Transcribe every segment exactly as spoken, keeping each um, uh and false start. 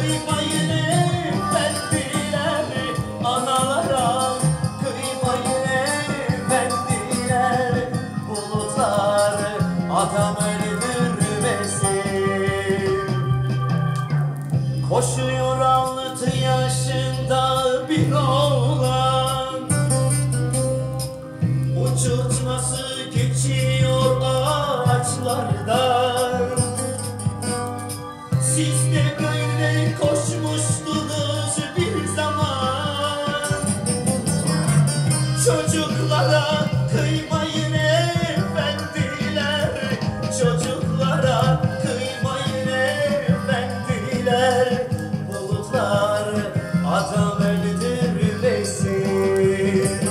kıymayın efendiler, analara kıymayın efendiler, bulutlar adam öldürmesin. Koşuyor altı yaşında bir oğlan, uçurtması geçiyor ağaçlardan. Siz de böyle koşmuştunuz bir zaman. Çocuklara kıymayın efendiler, çocuklara kıymayın efendiler, bulutlar adam öldürmesin.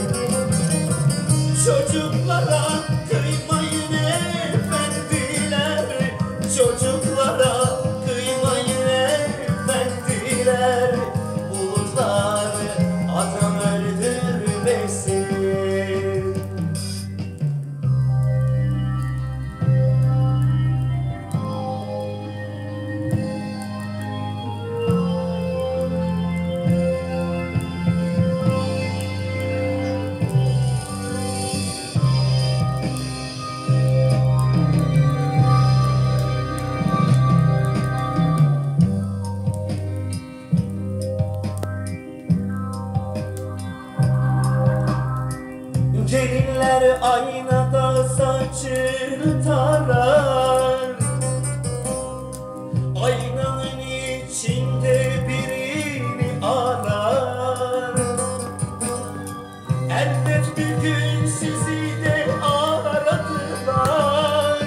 Çocuklara kıymayın efendiler, çocuklara kıymayın efendiler, bulutlar adam öldürmesin. Gelinler aynada saçını tarar, aynanın içinde birini arar. Elbet bir gün sizi de aradılar.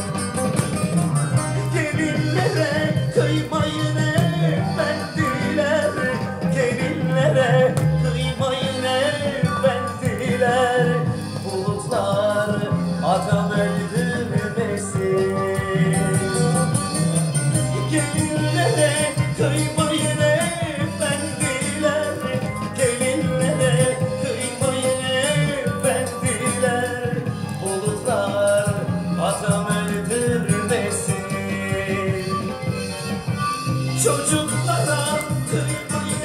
Gelinlere kıymayın efendiler, gelinlere kıymayın efendiler, bulutlar adam öldürmesin. Gelinlere kıymayın efendiler, gelinlere kıymayın efendiler, bulutlar adam öldürmesin. Çocuklara kıymayın